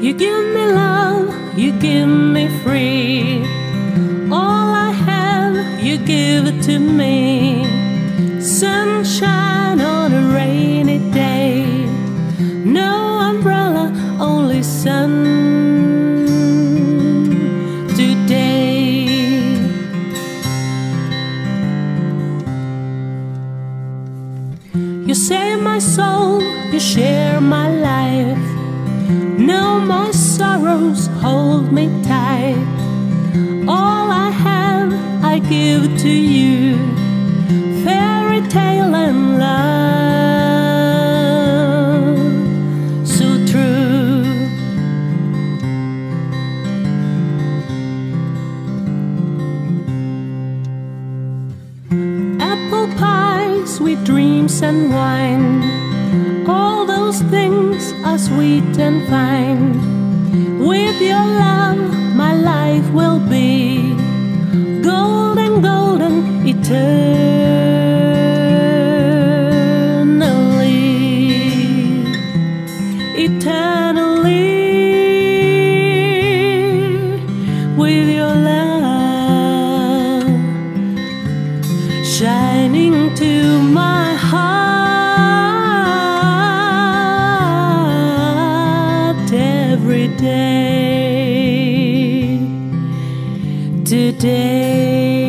You give me love, you give me free. All I have, you give it to me. Sunshine on a rainy day. No umbrella, only sun today. You save my soul, you share my life. No more sorrows, hold me tight. All I have, I give to you. Fairy tale and love, so true. Apple pie, sweet dreams and wine, all those things are sweet and fine. With your love, my life will be golden, golden, eternally, eternally. With your love shining to my heart every day, today.